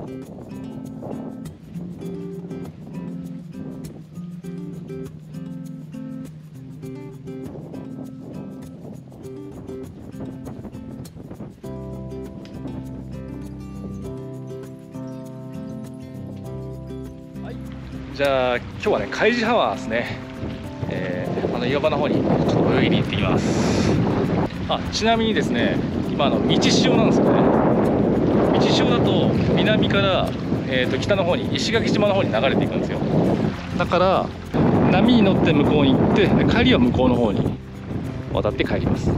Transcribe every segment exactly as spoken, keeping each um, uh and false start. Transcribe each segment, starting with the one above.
じゃあ今日はね海地浜ですね、えー、あの岩場の方にちょっと泳ぎに行ってきます。あ、ちなみにですね、今あの道潮なんですよね。道潮だと南から、えー、と北の方に石垣島の方に流れていくんですよ。だから波に乗って向こうに行って、帰りは向こうの方に渡って帰ります。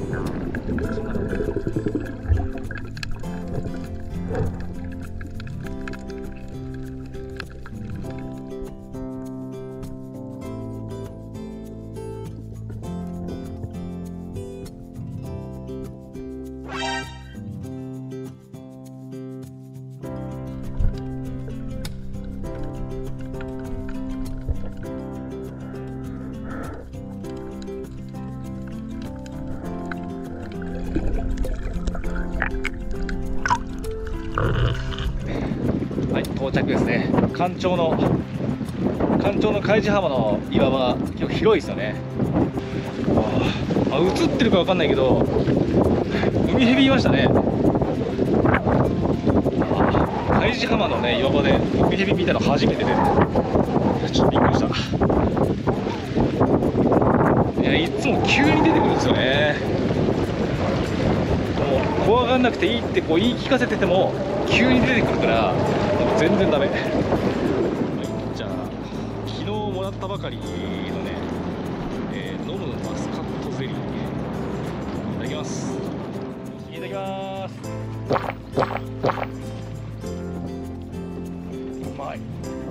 はい、到着ですね。干潮の干潮の海地浜の岩場結構広いですよね。あ、映ってるかわかんないけど海蛇いましたね。海地浜のね岩場で海蛇見たの初めてで、ちょっとびっくりした。いや、いつも急に出てくるんですよね。もう怖がんなくていいってこう言い聞かせてても急に出てくるから全然ダメ。はい、じゃあ昨日もらったばかりのね、えー、飲むマスカットゼリーいただきます。いただきます。うまい。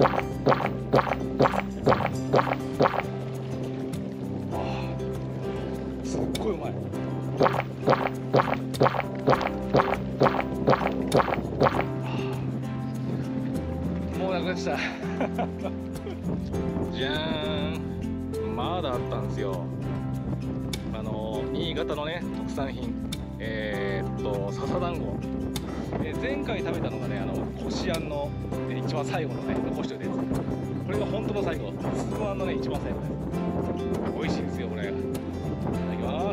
すっごいうまい。もうなくなっちゃったじゃーん、まだあったんですよ。あの新潟のね特産品、えー、っと笹団子、えー、前回食べたのがね、あのこしあんの、えー、一番最後のね残しておいたやつ。これが本当の最後、つぶあんのね一番最後です。美味しいんですよこれ。いただきます。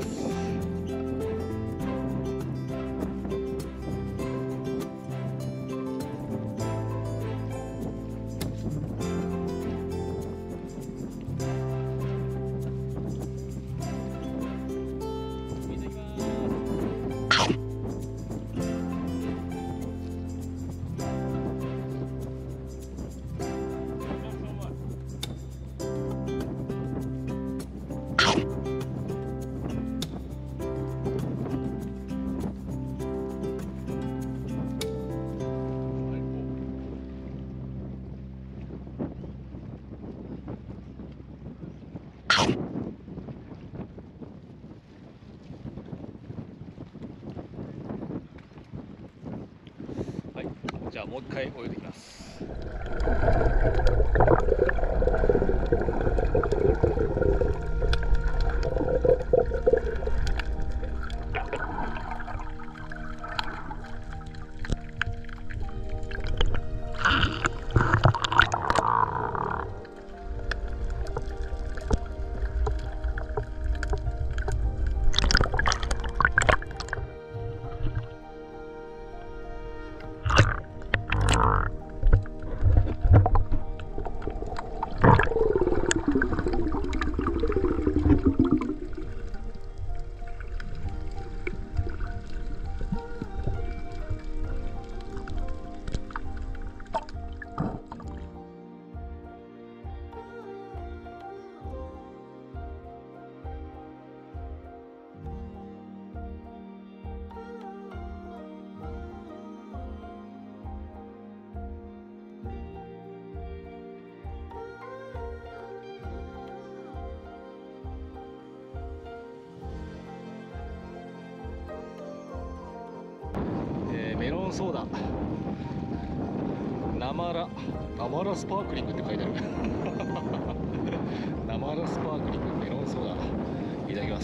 はい、じゃあもう一回泳いできます。メロンソーダ、ナマラナマラスパークリングって書いてあるナマラスパークリングメロンソーダ、いただきます。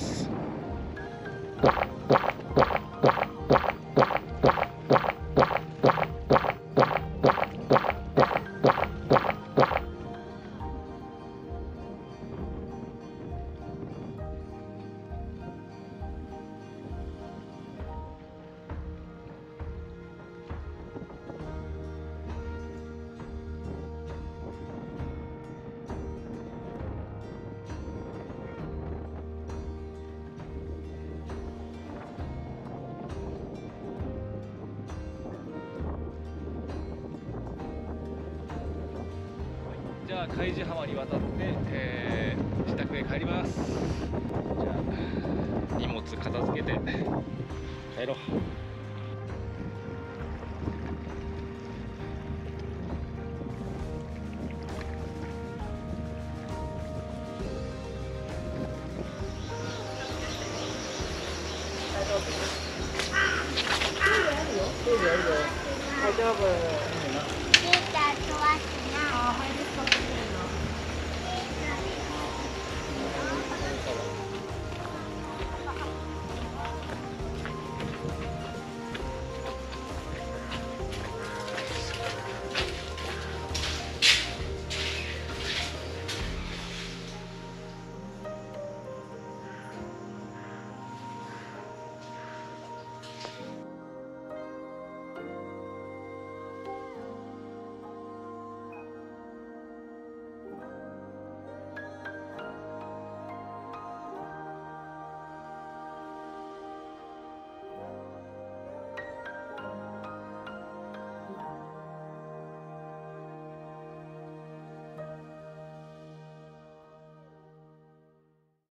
海地浜に渡って、えー、自宅へ帰ります。じゃあ荷物片付けて帰ろう。 大丈夫。